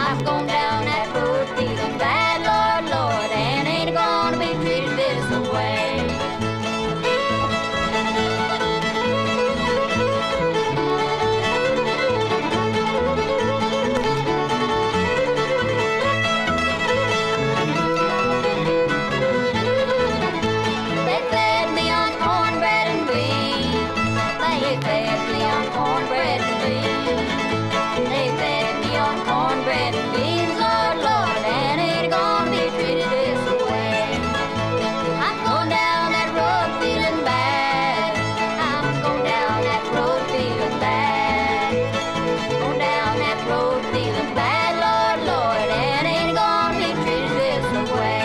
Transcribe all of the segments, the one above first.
I'm going down that road feeling bad, Lord, Lord, and ain't gonna be treated this way. They fed me on cornbread and beans. They fed me on cornbread and beans. They fed me on cornbread and beans, Lord, Lord, and ain't gonna be treated this way. I'm going down that road feeling bad. I'm going down that road feeling bad. Going down that road feeling bad, Lord, Lord, and ain't gonna be treated this way.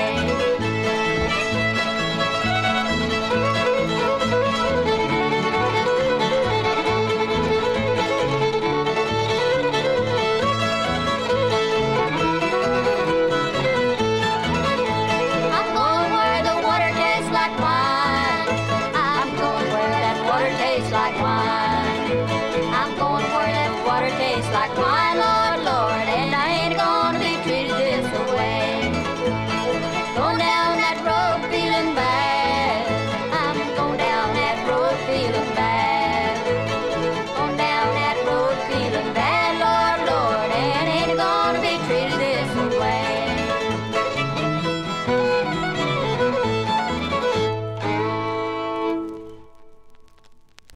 I'm going where the water tastes like wine. I'm going where that water tastes like wine. I'm going where that water tastes like wine, Lord,